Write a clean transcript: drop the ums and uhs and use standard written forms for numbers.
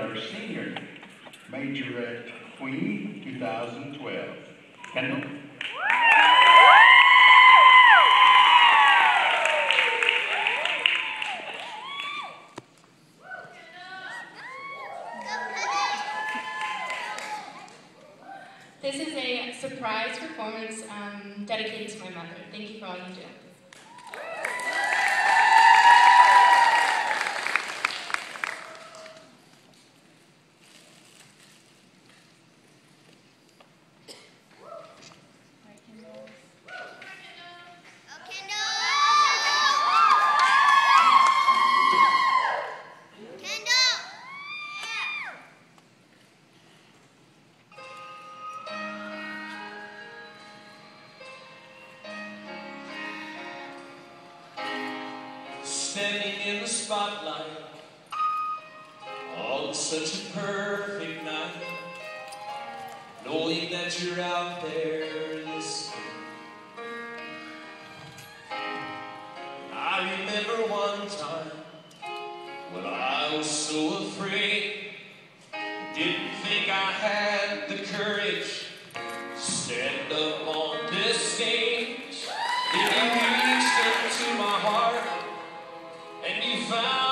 our senior majorette queen 2012. Kendall? This is a surprise performance dedicated to my mother. Thank you for all you do. Standing in the spotlight on such a perfect night, knowing that you're out there listening. I remember one time when I was so afraid, didn't think I had the courage to stand up on this stage. Then you reached into my heart and you found